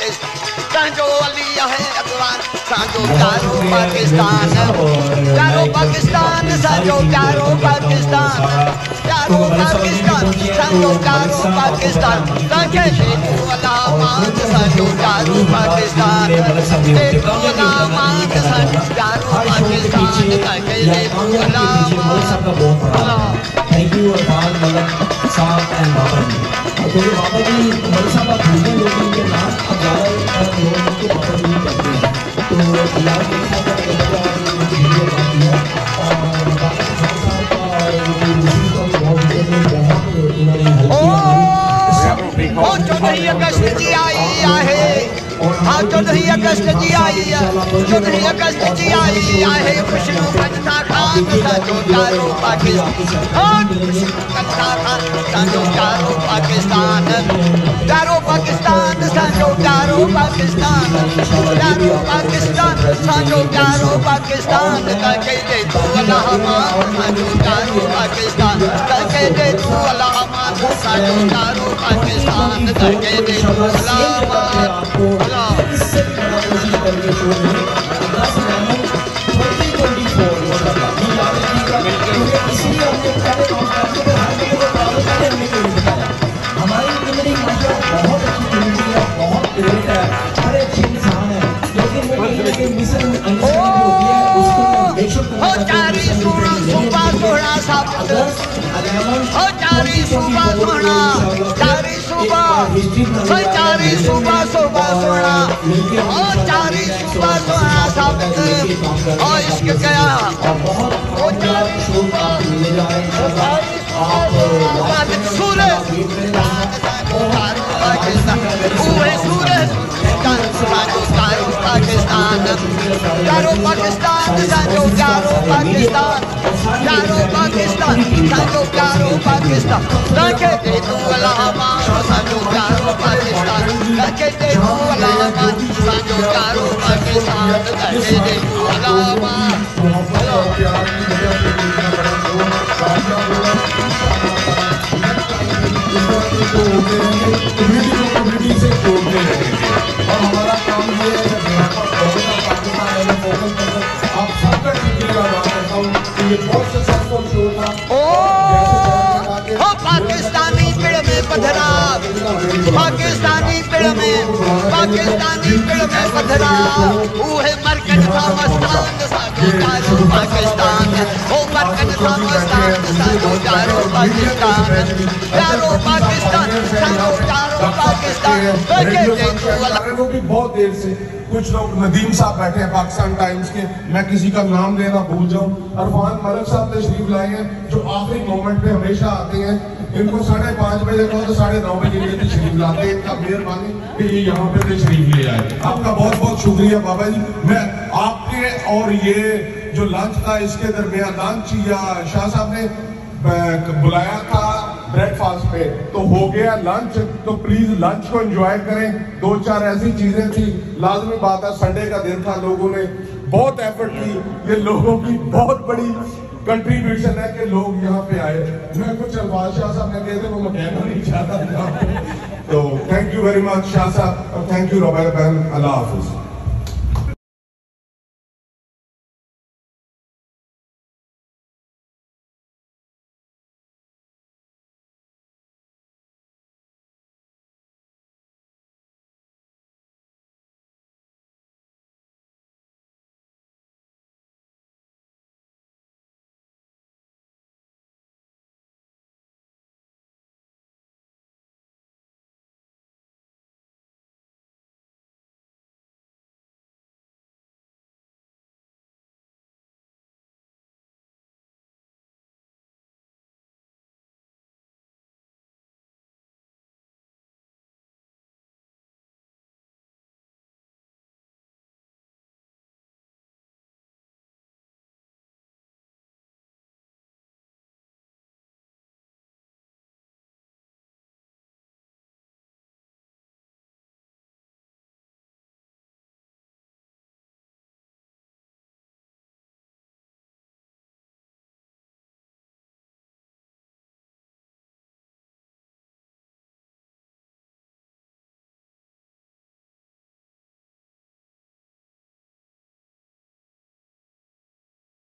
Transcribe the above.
پاکستان جو علی ہے اقوان سانجو پیارو پاکستان پیارو پاکستان سانجو پیارو پاکستان پیارو پاکستان سانجو پیارو پاکستان تاکہ دیکھو علامات سانجو پیارو پاکستان دیکھو علامات سانجو پیارو پاکستان تاکہ دیکھو علامات تھینک یو عرفان ملک صاحب اینڈ بابا جی تو یہ بابا جی ملک صاحب آپ بھولنے لوگ کے نام اب زیادہ لوگ کو بابا جی کرتے ہیں تو اللہ کے صاحب کا ویڈیو آتی ہے اور بابا صاحب کا مسلم کا بہت انہوں نے چودھری اگست جی آئی ہے ہاں چودھری اگست جی آئی ہے چودھری اگست جی آئی ہے خوشنو کنتا خان سانجو پیارو پاکستان خوشنو کنتا خان سانجو پیارو پاکستان پیارو پاکستان سانجو پیارو پاکستان پیارو پاکستان سانجو پیارو پاکستان تاکہ دے تو علامات سانجو پیارو پاکستان تاکہ دے تو علامات سانجو پیارو پاکستان تاکہ دے تو علامات ہماری زندگی بہت اچھی زندگی ہے بہت گریٹ ہے بڑے اچھے انسان ہیں لیکن وہ مصر چاری سونا صوبہ سونا ثابت چاری صوبہ سونا چاری صوبہ چاری صوبہ صوبہ سونا چاری صوبہ سونا ثابت اور عشق گیا وہ چاری صوبہ سورج سورج پاکستان پیارو پاکستان سانجو پیارو پاکستان پیارو پاکستان سانجو پیارو پاکستان تاکہ دے تو علامات سانجو پیارو پاکستان تاکہ دے تو علامات سانجو پیارو پاکستان تاکہ دے تو علامات کمیونٹی سے جوڑتے ہیں اور ہمارا کام یہ ہے آپ سب کا ٹھیک ہے بات کرتا ہوں کہ یہ بہت سکسیسفل شو تھا پاکستانی پیڑ میں پدھرا پاکستانی پیڑ میں پدھرا وہ ہے مرکز تھا مستان سانجو پیارو پاکستان وہ مرکز تھا مستان سانجو پیارو پاکستان پیارو پاکستان سانجو پیارو پاکستان وہ بھی بہت دیر سے کچھ لوگ ندیم صاحب بیٹھے ہیں پاکستان ٹائمز کے میں کسی کا نام لینا بھول جاؤں عرفان ملک صاحب تشریف لائے ہیں جو آخری مومنٹ پہ ہمیشہ آتے ہیں ان کو 5:30 بجے کہو تو 9:30 بجے لیے تشریف لاتے ہیں ان کا مہربانی کہ یہ یہاں پہ تشریف لے آئے آپ کا بہت بہت شکریہ بابا جی میں آپ کے اور یہ جو لنچ تھا اس کے درمیان لنچ یا شاہ صاحب نے بلایا تھا بریک فاسٹ پہ تو ہو گیا لنچ تو پلیز لنچ کو انجوائے کریں 2-4 ایسی چیزیں تھی لازمی بات ہے سنڈے کا دن تھا لوگوں نے بہت ایفرٹ کی یہ لوگوں کی بہت بڑی کنٹریبیوشن ہے کہ لوگ یہاں پہ آئے میں کچھ الفاظ شاہ صاحب نے کہتے وہ میں کہنا نہیں چاہتا تھا تو thank you very much Shah صاحب اور تھینک یو روبیر بہن اللہ حافظ